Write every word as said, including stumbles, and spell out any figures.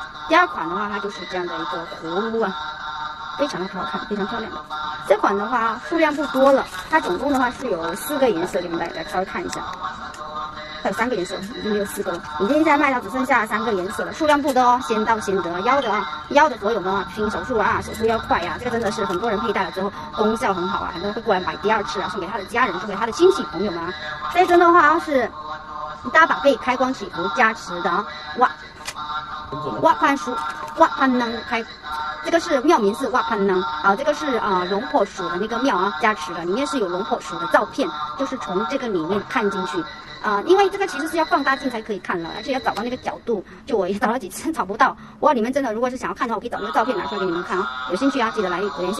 第二款的话，它就是这样的一个葫芦啊，非常的好看，非常漂亮的。这款的话数量不多了，它总共的话是有四个颜色，给你们大家稍微看一下。还有三个颜色，已经没有四个了，已经现在卖到只剩下三个颜色了，数量不多哦，先到先得。腰的啊，腰的所有呢，拼手术啊，手术要快呀、啊，这个真的是很多人佩戴了之后功效很好啊，很多人会过来买第二次啊，送给他的家人，送给他的亲戚朋友们啊。这真的话是大把可以开光祈福加持的啊，哇哇潘叔哇潘能开。这个是庙名是哇潘能啊，这个是啊龙婆鼠的那个庙啊加持的，里面是有龙婆鼠的照片，就是从这个里面看进去。啊、呃，因为这个其实是要放大镜才可以看了，而且要找到那个角度，就我也找了几次找不到。哇，你们真的如果是想要看的话，我可以找那个照片拿出来给你们看啊。有兴趣啊，记得来联系。